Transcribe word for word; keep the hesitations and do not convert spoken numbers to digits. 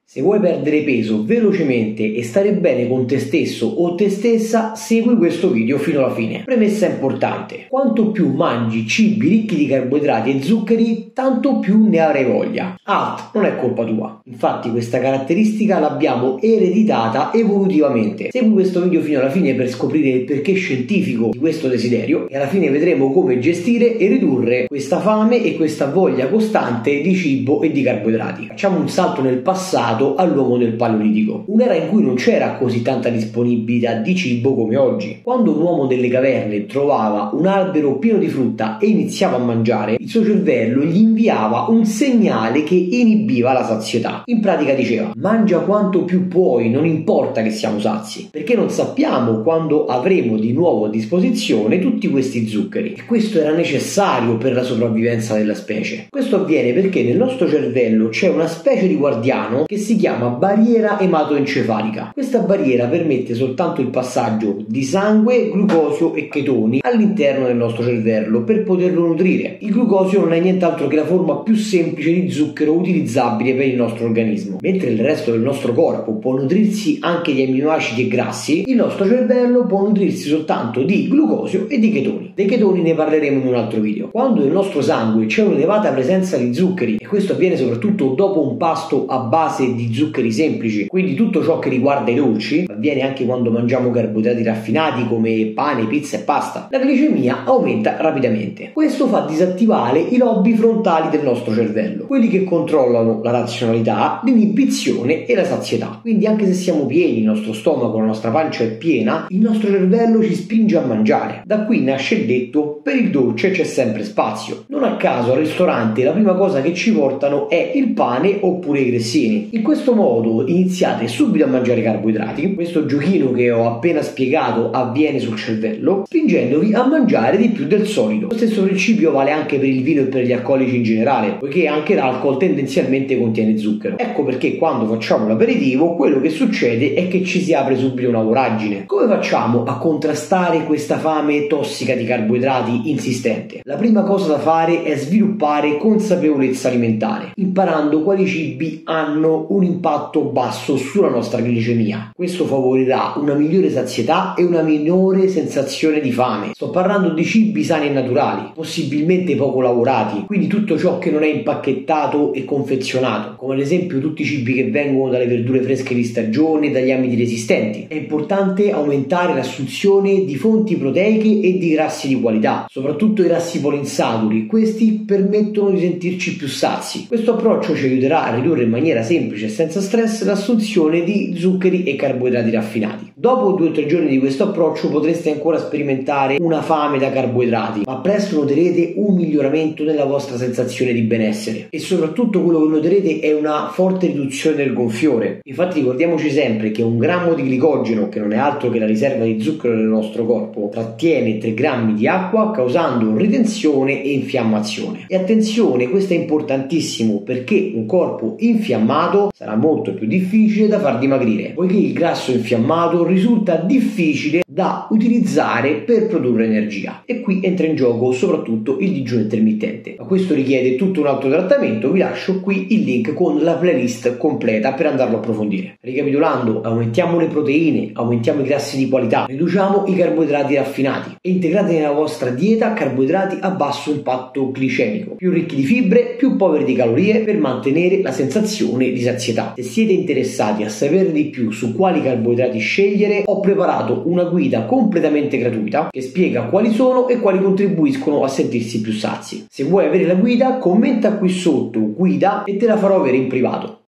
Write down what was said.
Se vuoi perdere peso velocemente e stare bene con te stesso o te stessa, segui questo video fino alla fine. Premessa importante: quanto più mangi cibi ricchi di carboidrati e zuccheri, tanto più ne avrai voglia. Alt, non è colpa tua. Infatti questa caratteristica l'abbiamo ereditata evolutivamente. Segui questo video fino alla fine per scoprire il perché scientifico di questo desiderio e alla fine vedremo come gestire e ridurre questa fame e questa voglia costante di cibo e di carboidrati. Facciamo un salto nel passato all'uomo del Paleolitico, un'era in cui non c'era così tanta disponibilità di cibo come oggi. Quando un uomo delle caverne trovava un albero pieno di frutta e iniziava a mangiare, il suo cervello gli inviava un segnale che inibiva la sazietà. In pratica diceva: mangia quanto più puoi, non importa che siamo sazi, perché non sappiamo quando avremo di nuovo a disposizione tutti questi zuccheri, e questo era necessario per la sopravvivenza della specie. Questo avviene perché nel nostro cervello c'è una specie di guardiano che si si chiama barriera ematoencefalica. Questa barriera permette soltanto il passaggio di sangue, glucosio e chetoni all'interno del nostro cervello per poterlo nutrire. Il glucosio non è nient'altro che la forma più semplice di zucchero utilizzabile per il nostro organismo. Mentre il resto del nostro corpo può nutrirsi anche di amminoacidi e grassi, il nostro cervello può nutrirsi soltanto di glucosio e di chetoni. Dei chetoni ne parleremo in un altro video. Quando nel nostro sangue c'è un'elevata presenza di zuccheri, e questo avviene soprattutto dopo un pasto a base di di zuccheri semplici, quindi tutto ciò che riguarda i dolci, avviene anche quando mangiamo carboidrati raffinati come pane, pizza e pasta, la glicemia aumenta rapidamente. Questo fa disattivare i lobi frontali del nostro cervello, quelli che controllano la razionalità, l'inibizione e la sazietà. Quindi anche se siamo pieni, il nostro stomaco, la nostra pancia è piena, il nostro cervello ci spinge a mangiare. Da qui nasce il detto: per il dolce c'è sempre spazio. Non a caso al ristorante la prima cosa che ci portano è il pane oppure i grissini. In questo modo iniziate subito a mangiare carboidrati. Questo giochino che ho appena spiegato avviene sul cervello, spingendovi a mangiare di più del solito. Lo stesso principio vale anche per il vino e per gli alcolici in generale, poiché anche l'alcol tendenzialmente contiene zucchero. Ecco perché quando facciamo l'aperitivo quello che succede è che ci si apre subito una voragine. Come facciamo a contrastare questa fame tossica di carboidrati insistente? La prima cosa da fare è sviluppare consapevolezza alimentare, imparando quali cibi hanno un impatto basso sulla nostra glicemia. Questo favorirà una migliore sazietà e una minore sensazione di fame. Sto parlando di cibi sani e naturali, possibilmente poco lavorati, quindi tutto ciò che non è impacchettato e confezionato, come ad esempio tutti i cibi che vengono dalle verdure fresche di stagione e dagli amidi resistenti. È importante aumentare l'assunzione di fonti proteiche e di grassi di qualità, soprattutto i grassi polinsaturi. Questi permettono di sentirci più sazi. Questo approccio ci aiuterà a ridurre in maniera semplice e senza stress l'assunzione di zuccheri e carboidrati raffinati. Dopo due o tre giorni di questo approccio potreste ancora sperimentare una fame da carboidrati, ma presto noterete un miglioramento nella vostra sensazione di benessere, e soprattutto quello che noterete è una forte riduzione del gonfiore. Infatti ricordiamoci sempre che un grammo di glicogeno, che non è altro che la riserva di zucchero nel nostro corpo, trattiene tre grammi di acqua, causando ritenzione e infiammazione. E attenzione, questo è importantissimo perché un corpo infiammato sarà molto più difficile da far dimagrire, poiché il grasso infiammato risulta difficile da utilizzare per produrre energia, e qui entra in gioco soprattutto il digiuno intermittente, ma questo richiede tutto un altro trattamento. Vi lascio qui il link con la playlist completa per andarlo a approfondire. Ricapitolando: aumentiamo le proteine, aumentiamo i grassi di qualità, riduciamo i carboidrati raffinati e integrate nella vostra dieta carboidrati a basso impatto glicemico, più ricchi di fibre, più poveri di calorie, per mantenere la sensazione di sazietà. Se siete interessati a sapere di più su quali carboidrati scegliere, ho preparato una guida completamente gratuita che spiega quali sono e quali contribuiscono a sentirsi più sazi. Se vuoi avere la guida, commenta qui sotto guida e te la farò avere in privato.